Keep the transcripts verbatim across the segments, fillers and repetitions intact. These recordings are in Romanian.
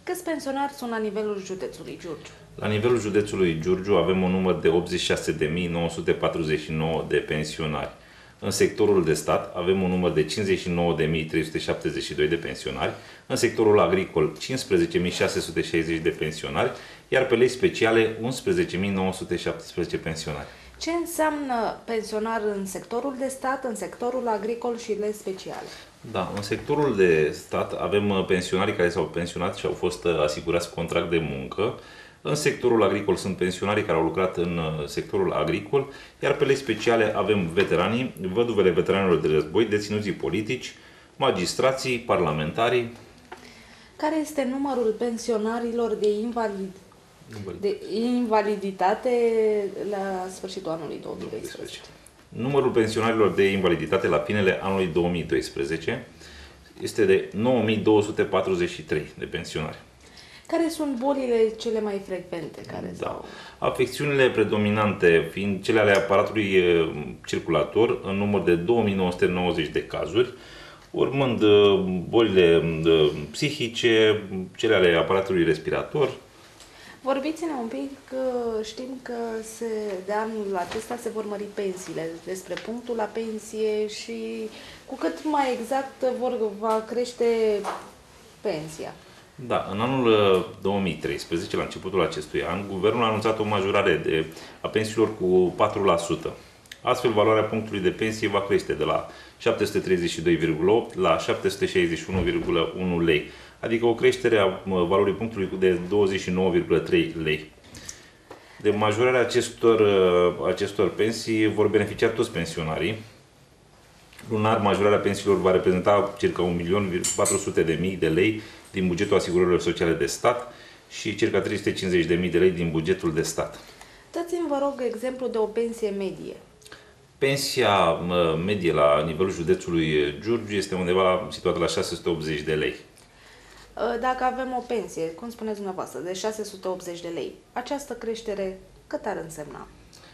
Câți pensionari sunt la nivelul județului Giurgiu? La nivelul județului Giurgiu avem un număr de optzeci și șase de mii nouă sute patruzeci și nouă de pensionari. În sectorul de stat avem un număr de cincizeci și nouă de mii trei sute șaptezeci și doi de pensionari, în sectorul agricol cincisprezece mii șase sute șaizeci de pensionari, iar pe lei speciale unsprezece mii nouă sute șaptesprezece pensionari. Ce înseamnă pensionar în sectorul de stat, în sectorul agricol și lei speciale? Da, în sectorul de stat avem pensionarii care s-au pensionat și au fost asigurați contract de muncă. În sectorul agricol sunt pensionarii care au lucrat în sectorul agricol, iar pe lei speciale avem veteranii, văduvele veteranilor de război, deținuții politici, magistrații, parlamentarii. Care este numărul pensionarilor de, invalid... de invaliditate la sfârșitul anului două mii doisprezece? Numărul pensionarilor de invaliditate la finele anului două mii doisprezece este de nouă mii două sute patruzeci și trei de pensionari. Care sunt bolile cele mai frecvente? Care da. sau... Afecțiunile predominante fiind cele ale aparatului circulator, în număr de două mii nouă sute nouăzeci de cazuri, urmând bolile psihice, cele ale aparatului respirator. Vorbiți-ne un pic, știm că se, de anul acesta se vor mări pensiile, despre punctul la pensie și cu cât mai exact vor, va crește pensia. Da, în anul două mii treisprezece, la începutul acestui an, guvernul a anunțat o majorare de, a pensiilor cu patru la sută. Astfel, valoarea punctului de pensie va crește de la șapte sute treizeci și doi virgulă opt la șapte sute șaizeci și unu virgulă unu lei, adică o creștere a valorii punctului de douăzeci și nouă virgulă trei lei. De majorarea acestor, acestor pensii vor beneficia toți pensionarii. Lunar, majorarea pensiilor va reprezenta circa un milion patru sute de mii de lei din bugetul asigurărilor sociale de stat și circa trei sute cincizeci de mii de lei din bugetul de stat. Dați-mi, vă rog, exemplu de o pensie medie. Pensia medie la nivelul județului Giurgiu este undeva situată la șase sute optzeci de lei. Dacă avem o pensie, cum spuneți dumneavoastră, de șase sute optzeci de lei, această creștere cât ar însemna?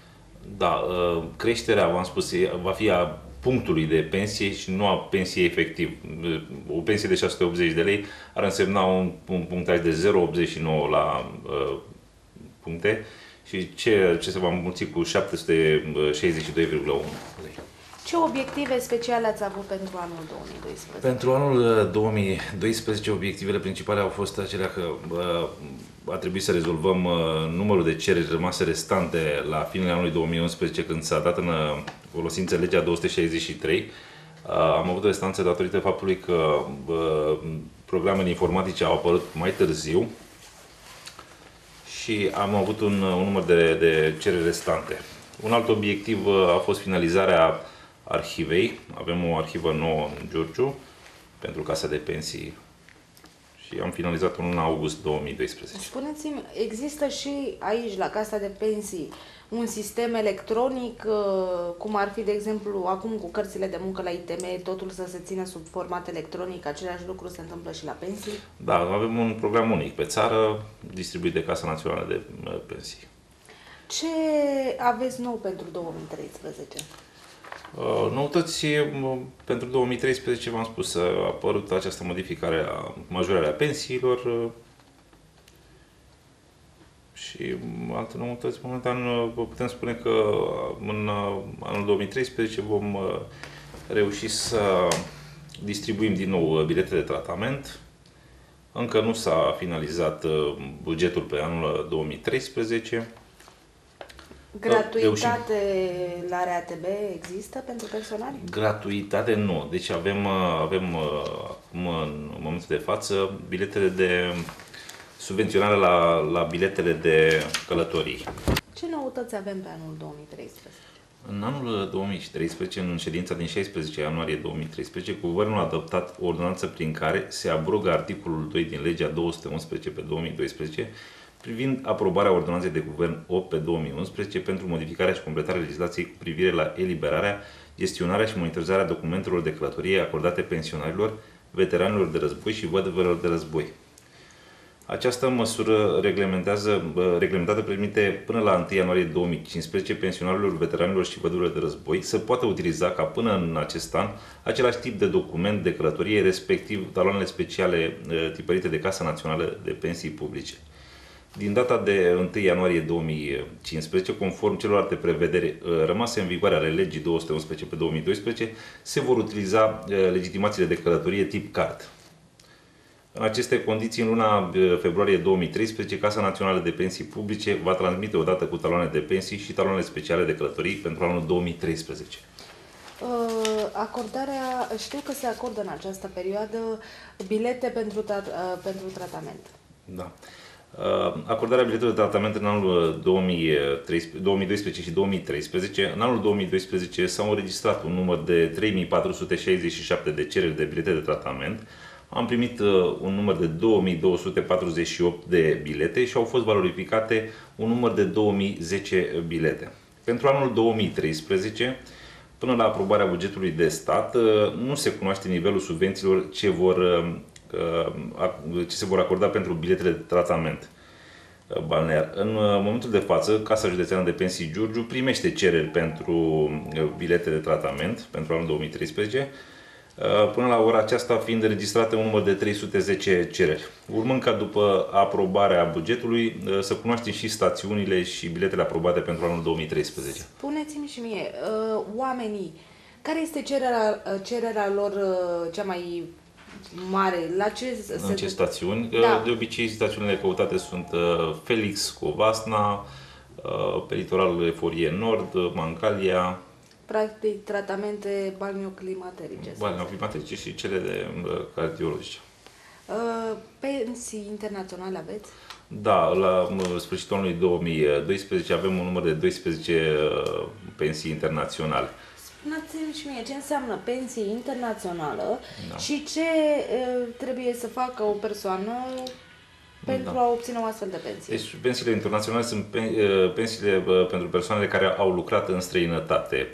Da, creșterea, v-am spus, va fi a punctului de pensie și nu a pensiei efectiv. O pensie de șase sute optzeci de lei ar însemna un, un punctaj de zero virgulă optzeci și nouă la uh, puncte și ce, ce se va înmulți cu șapte sute șaizeci și doi virgulă unu lei. Ce obiective speciale ați avut pentru anul două mii doisprezece? Pentru anul două mii doisprezece, obiectivele principale au fost acelea că uh, a trebuit să rezolvăm uh, numărul de cereri rămase restante la finele anului două mii unsprezece, când s-a dat în uh, folosință legea două sute șaizeci și trei. Uh, am avut o restanță datorită faptului că uh, programele informatice au apărut mai târziu și am avut un, un număr de, de cereri restante. Un alt obiectiv uh, a fost finalizarea arhivei. Avem o arhivă nouă în Giurgiu pentru Casa de Pensii și am finalizat-o în luna august două mii doisprezece. Spuneți-mi, există și aici, la Casa de Pensii, un sistem electronic, cum ar fi, de exemplu, acum cu cărțile de muncă la I T M, totul să se țină sub format electronic, același lucru se întâmplă și la pensii? Da, avem un program unic pe țară, distribuit de Casa Națională de Pensii. Ce aveți nou pentru două mii treisprezece? Noutăți pentru două mii treisprezece, v-am spus, a apărut această modificare a majorarea pensiilor și alte noutăți. Momentan putem spune că în anul două mii treisprezece vom reuși să distribuim din nou bilete de tratament. Încă nu s-a finalizat bugetul pe anul două mii treisprezece. Gratuitate la R A T B există pentru pensionari? Gratuitate nu. Deci avem, avem acum, în momentul de față, biletele de subvenționare la, la biletele de călătorii. Ce noutăți avem pe anul două mii treisprezece? În anul două mii treisprezece, în ședința din șaisprezece ianuarie două mii treisprezece, Guvernul a adoptat o ordonanță prin care se abrogă articolul doi din legea două sute unsprezece pe două mii doisprezece privind aprobarea ordonanței de guvern opt pe două mii unsprezece pentru modificarea și completarea legislației cu privire la eliberarea, gestionarea și monitorizarea documentelor de călătorie acordate pensionarilor, veteranilor de război și văduvelor de război. Această măsură reglementează, reglementată permite până la întâi ianuarie două mii cincisprezece pensionarilor, veteranilor și vădurilor de război să poată utiliza ca până în acest an același tip de document de călătorie, respectiv taloanele speciale tipărite de Casa Națională de Pensii Publice. Din data de întâi ianuarie două mii cincisprezece, conform celorlalte prevederi rămase în vigoare ale legii două sute unsprezece pe două mii doisprezece, se vor utiliza legitimațiile de călătorie tip card. În aceste condiții, în luna februarie două mii treisprezece, Casa Națională de Pensii Publice va transmite odată cu taloane de pensii și taloane speciale de călătorii pentru anul două mii treisprezece. Acordarea, știu că se acordă în această perioadă bilete pentru, tra- pentru tratament. Da. Acordarea biletelor de tratament în anul două mii doisprezece și două mii treisprezece. În anul două mii doisprezece s-au înregistrat un număr de trei mii patru sute șaizeci și șapte de cereri de bilete de tratament. Am primit un număr de două mii două sute patruzeci și opt de bilete și au fost valorificate un număr de două mii zece bilete. Pentru anul două mii treisprezece, până la aprobarea bugetului de stat, nu se cunoaște nivelul subvențiilor ce vor ce se vor acorda pentru biletele de tratament balnear. În momentul de față, Casa Județeană de Pensii Giurgiu primește cereri pentru bilete de tratament pentru anul două mii treisprezece, până la ora aceasta fiind înregistrate un număr de trei sute zece cereri. Urmând ca după aprobarea bugetului să cunoaștem și stațiunile și biletele aprobate pentru anul două mii treisprezece. Spuneți-mi și mie, oamenii, care este cererea, cererea lor cea mai mare? La ce în ce stațiuni? Da. De obicei, stațiunile căutate sunt Felix, Covasna, pe litoralul Eforie Nord, Mangalia. Practic, tratamente balneoclimaterice. Balneoclimaterice și cele de cardiologice. Pensii internaționale aveți? Da, la sfârșitul anului două mii doisprezece avem un număr de doisprezece pensii internaționale. Spuneți-mi și mie ce înseamnă pensie internațională, da, și ce uh, trebuie să facă o persoană pentru, da, a obține o astfel de pensie. Deci pensiile internaționale sunt pensiile pentru persoanele care au lucrat în străinătate.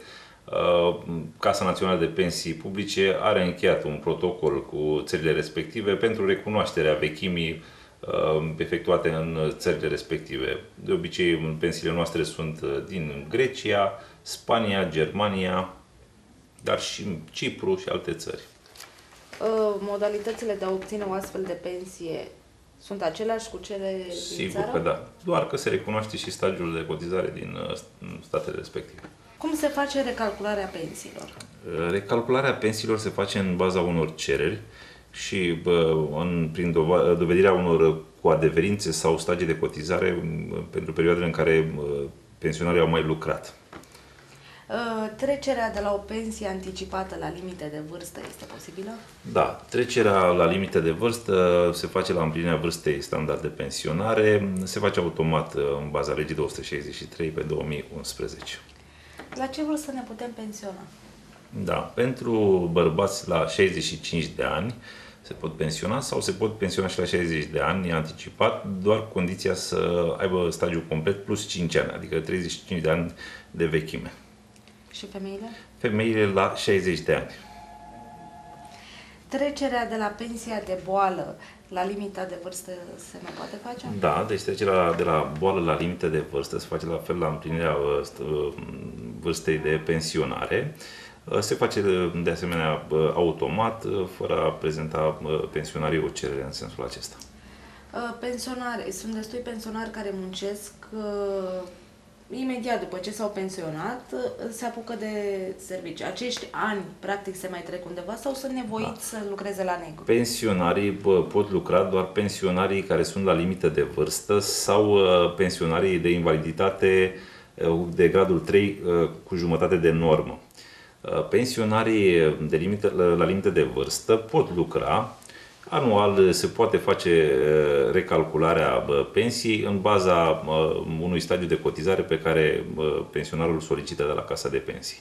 Casa Națională de Pensii Publice are încheiat un protocol cu țările respective pentru recunoașterea vechimii efectuate în țările respective. De obicei, pensiile noastre sunt din Grecia, Spania, Germania, dar și Cipru și alte țări. Modalitățile de a obține o astfel de pensie sunt aceleași cu cele din Sigur țară? că da. Doar că se recunoaște și stadiul de cotizare din statele respective. Cum se face recalcularea pensiilor? Recalcularea pensiilor se face în baza unor cereri și în, prin dovedirea unor coadeverințe sau stagii de cotizare pentru perioadele în care pensionarii au mai lucrat. Trecerea de la o pensie anticipată la limite de vârstă este posibilă? Da, trecerea la limite de vârstă se face la împlinirea vârstei standard de pensionare, se face automat în baza legii două sute șaizeci și trei pe două mii unsprezece. La ce vârstă ne putem pensiona? Da, pentru bărbați la șaizeci și cinci de ani se pot pensiona sau se pot pensiona și la șaizeci de ani, anticipat, doar cu condiția să aibă stagiul complet plus cinci ani, adică treizeci și cinci de ani de vechime. Și femeile? Femeile la șaizeci de ani. Trecerea de la pensia de boală la limita de vârstă se mai poate face? Da, deci trecerea de la boală la limită de vârstă se face la fel la împlinirea vârstei de pensionare. Se face de asemenea automat, fără a prezenta pensionarii o cerere în sensul acesta. Pensionari, sunt destui pensionari care muncesc imediat după ce s-au pensionat, se apucă de servicii. Acești ani, practic, se mai trec undeva sau sunt nevoiți, da, să lucreze la negru? Pensionarii pot lucra doar pensionarii care sunt la limită de vârstă sau pensionarii de invaliditate de gradul trei cu jumătate de normă. Pensionarii de limită, la limită de vârstă pot lucra. Anual se poate face recalcularea pensiei în baza unui stadiu de cotizare pe care pensionarul solicită de la Casa de Pensii.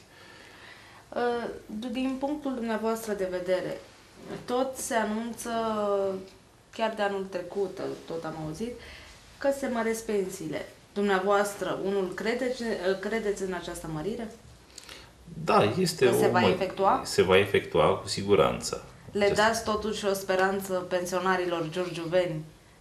Din punctul dumneavoastră de vedere, tot se anunță, chiar de anul trecut, tot am auzit, că se măresc pensiile. Dumneavoastră, unul, credeți, credeți în această mărire? Da, este că o... se va efectua? Se va efectua cu siguranță. Le dați totuși o speranță pensionarilor giurgiuveni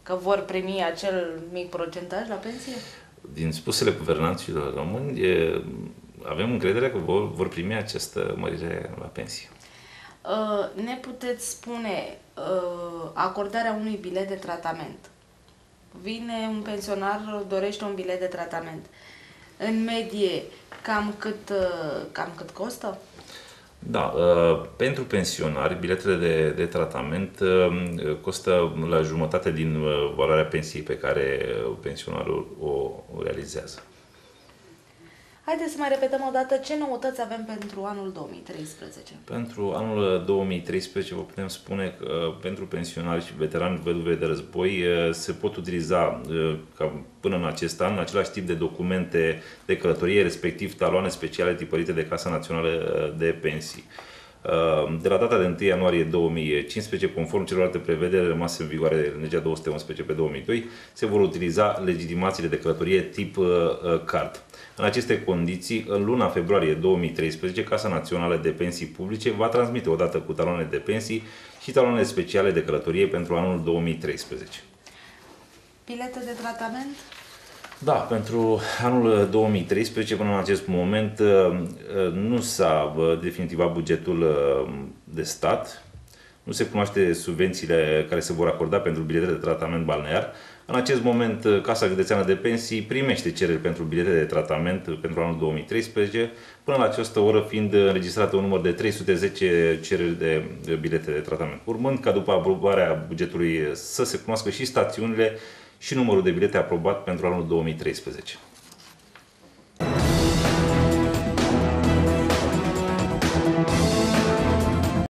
că vor primi acel mic procentaj la pensie? Din spusele guvernanților români, e, avem încredere că vor, vor primi această mărire la pensie. Uh, ne puteți spune uh, acordarea unui bilet de tratament. Vine un pensionar, dorește un bilet de tratament. În medie, cam cât, uh, cam cât costă? Da, pentru pensionari, biletele de, de tratament costă la jumătate din valoarea pensiei pe care pensionarul o, o realizează. Haideți să mai repetăm o dată ce noutăți avem pentru anul două mii treisprezece. Pentru anul două mii treisprezece vă putem spune că pentru pensionari și veterani văduve de război se pot utiliza ca până în acest an același tip de documente de călătorie, respectiv taloane speciale tipărite de Casa Națională de Pensii. De la data de întâi ianuarie două mii cincisprezece, conform celorlalte prevederi rămase în vigoare legea două sute unsprezece pe două mii doi, se vor utiliza legitimațiile de călătorie tip card. În aceste condiții, în luna februarie două mii treisprezece, Casa Națională de Pensii Publice va transmite odată cu taloane de pensii și taloane speciale de călătorie pentru anul două mii treisprezece. Bilete de tratament? Da, pentru anul două mii treisprezece, până în acest moment, nu s-a definitivat bugetul de stat, nu se cunoaște subvențiile care se vor acorda pentru bilete de tratament balnear. În acest moment, Casa Județeană de Pensii primește cereri pentru bilete de tratament pentru anul două mii treisprezece, până la această oră fiind înregistrată un număr de trei sute zece cereri de bilete de tratament, urmând ca după aprobarea bugetului să se cunoască și stațiunile și numărul de bilete aprobat pentru anul două mii treisprezece.